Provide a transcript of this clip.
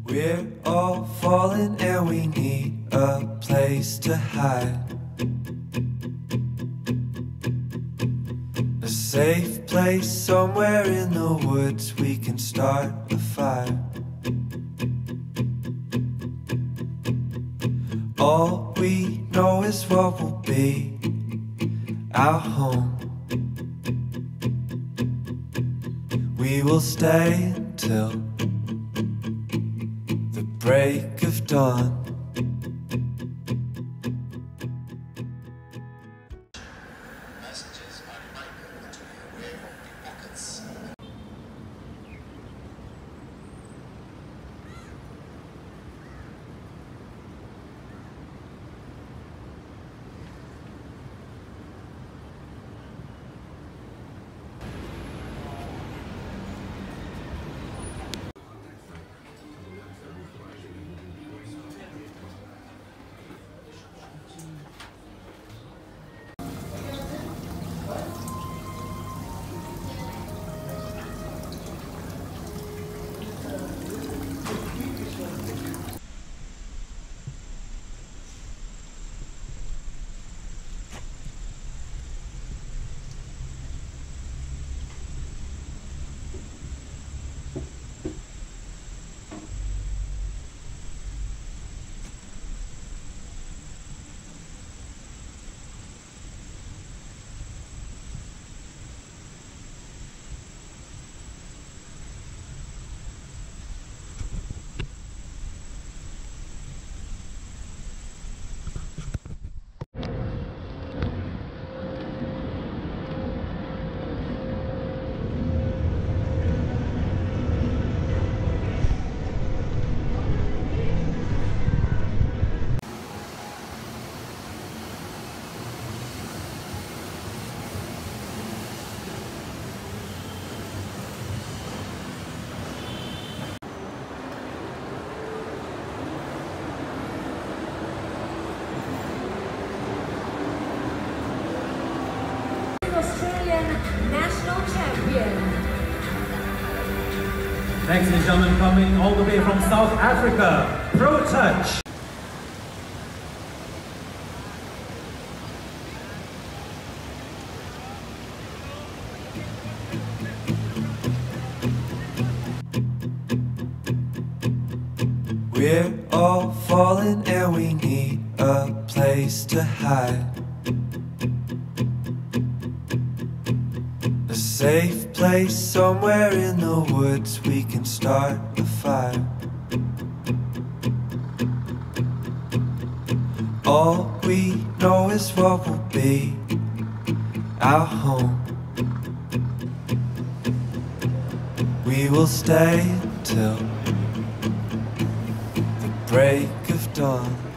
We're all falling and we need a place to hide. A safe place somewhere in the woods we can start a fire. All we know is what will be our home. We will stay until the break of dawn. Messages are migrant to be aware of pickpockets. Australian national champion. Ladies and gentlemen, coming all the way from South Africa, Pro Touch. We're all falling and we need a place to hide. A safe place somewhere in the woods we can start a fire. All we know is what will be our home. We will stay until the break of dawn.